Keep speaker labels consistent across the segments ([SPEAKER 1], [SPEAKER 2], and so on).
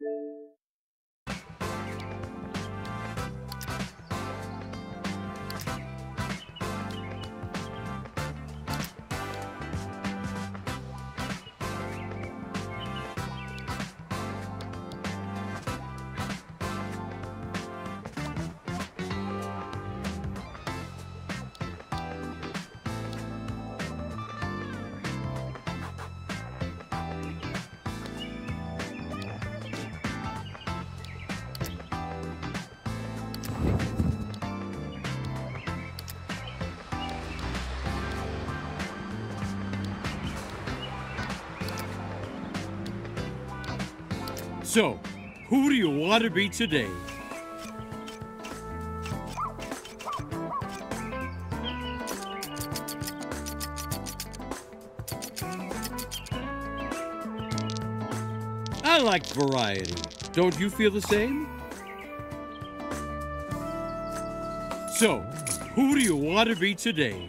[SPEAKER 1] So, who do you want to be today? I like variety. Don't you feel the same? So, who do you want to be today?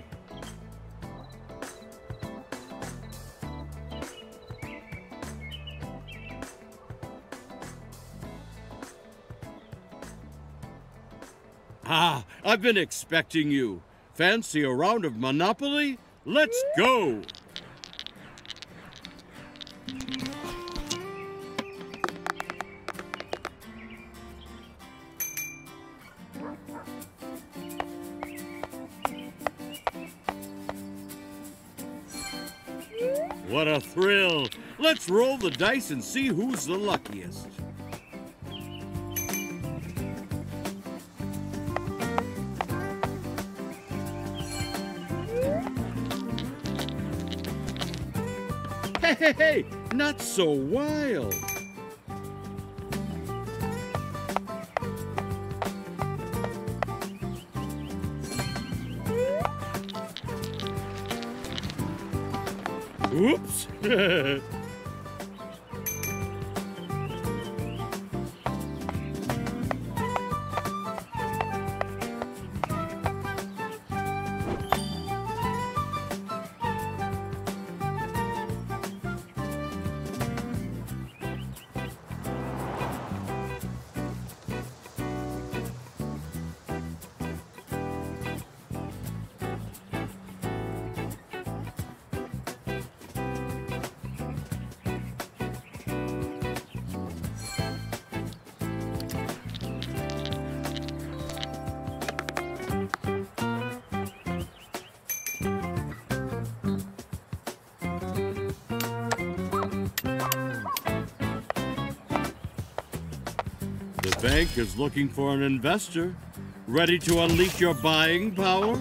[SPEAKER 1] Ah, I've been expecting you. Fancy a round of Monopoly? Let's go! What a thrill! Let's roll the dice and see who's the luckiest. Hey, not so wild. Oops. The bank is looking for an investor. Ready to unleash your buying power?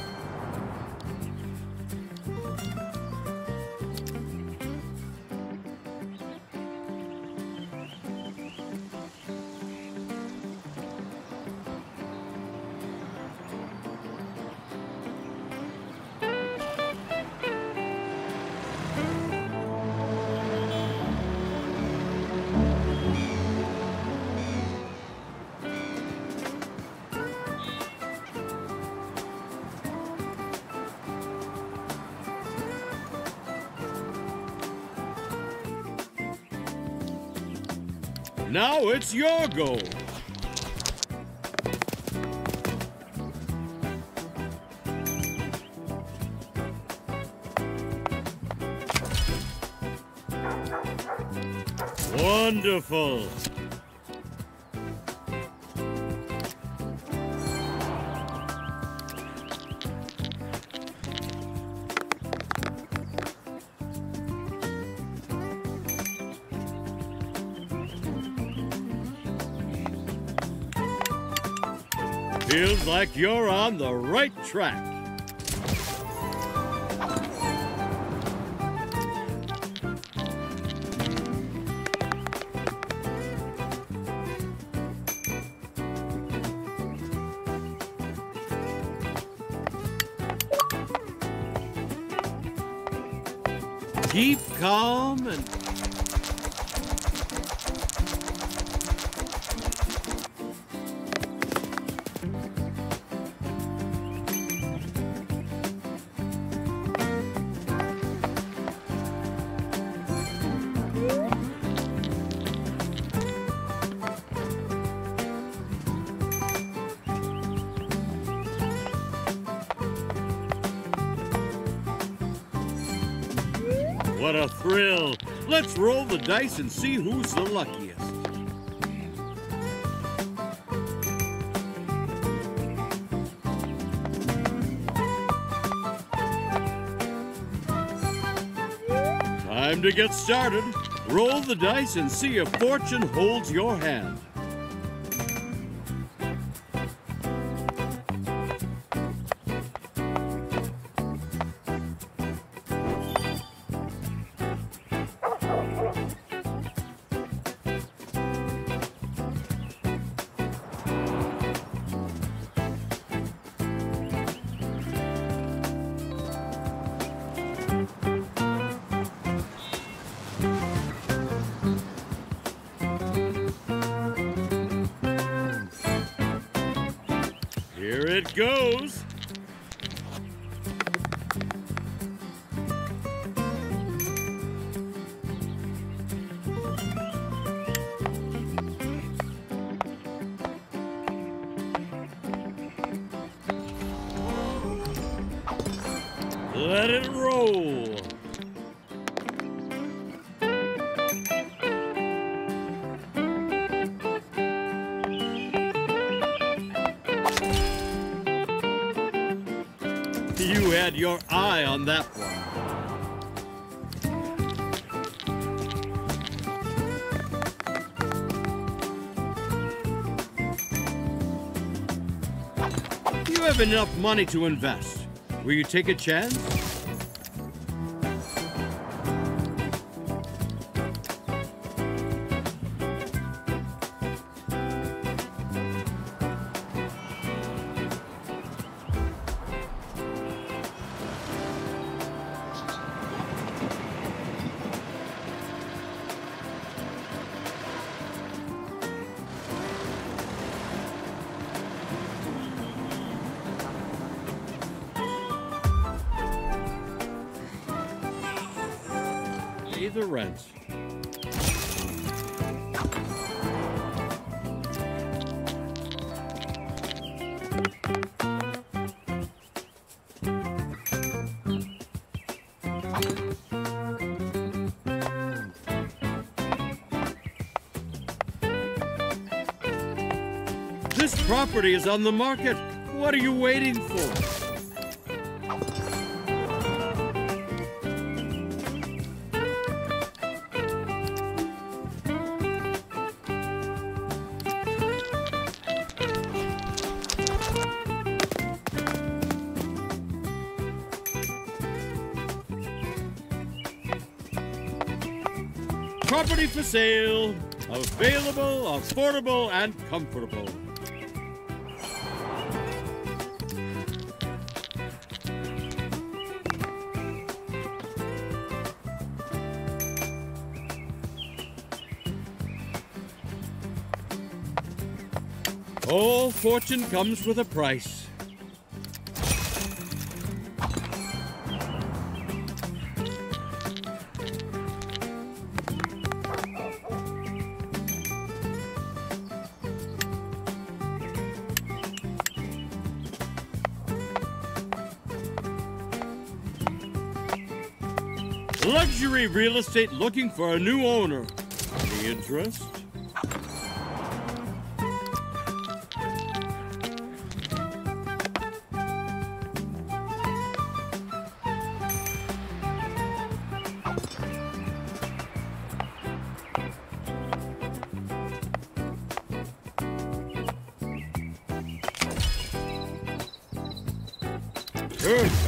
[SPEAKER 1] Now it's your goal. Wonderful. Feels like you're on the right track. Keep calm and... what a thrill! Let's roll the dice and see who's the luckiest. Time to get started. Roll the dice and see if fortune holds your hand. Here it goes. Let it roll. You had your eye on that one. You have enough money to invest. Will you take a chance? Pay the rent. This property is on the market. What are you waiting for? Property for sale. Available, affordable, and comfortable. All fortune comes with a price. Luxury real estate looking for a new owner. Any interest? Good.